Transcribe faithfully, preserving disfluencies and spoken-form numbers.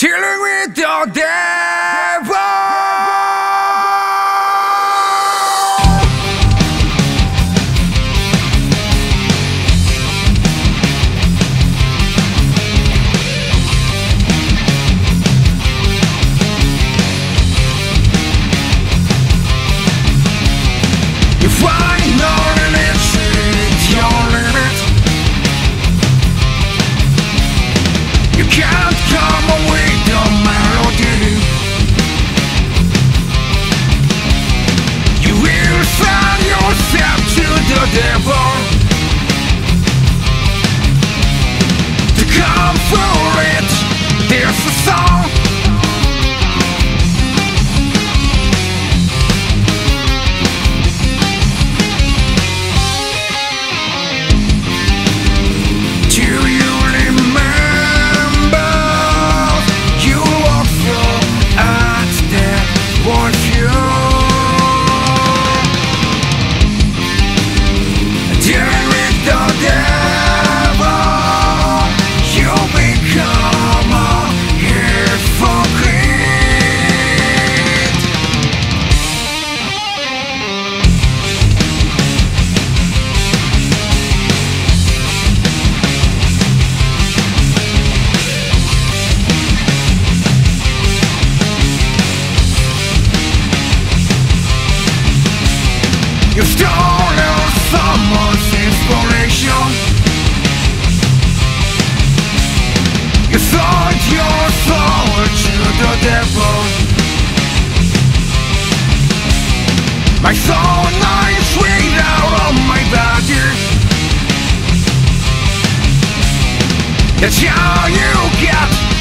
dealing with the devil. If I know that it's your limit, you can't come away the melody. You will sell yourself to the devil to come for it. There's a song. You stole someone's inspiration. You sold your soul to the devil. My soul lies straight out of my body. That's how you get